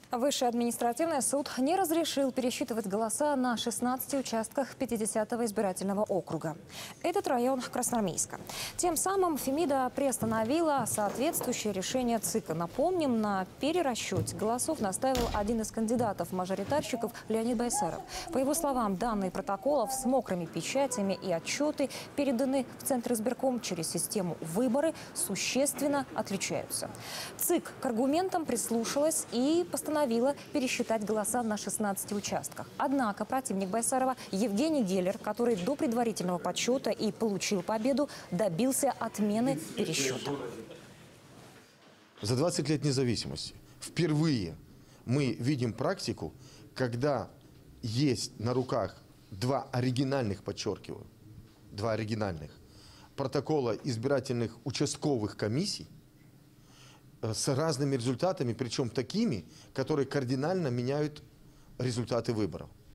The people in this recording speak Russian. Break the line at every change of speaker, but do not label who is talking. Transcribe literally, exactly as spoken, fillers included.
Высший административный суд не разрешил пересчитывать голоса на шестнадцати участках пятидесятого избирательного округа. Этот район Красноармейска. Тем самым Фемида приостановила соответствующее решение ЦИКа. Напомним, на перерасчете голосов настаивал один из кандидатов-мажоритарщиков Леонид Байсаров. По его словам, данные протоколов с мокрыми печатями и отчеты, переданы в Центр избирком через систему выборы, существенно отличаются. ЦИК к аргументам прислушалась и постановила пересчитать голоса на шестнадцати участках. Однако противник Байсарова Евгений Геллер, который до предварительного подсчета и получил победу, добился отмены пересчета.
За двадцать лет независимости впервые мы видим практику, когда есть на руках два оригинальных, подчеркиваю, два оригинальных протокола избирательных участковых комиссий с разными результатами, причем такими, которые кардинально меняют результаты выборов.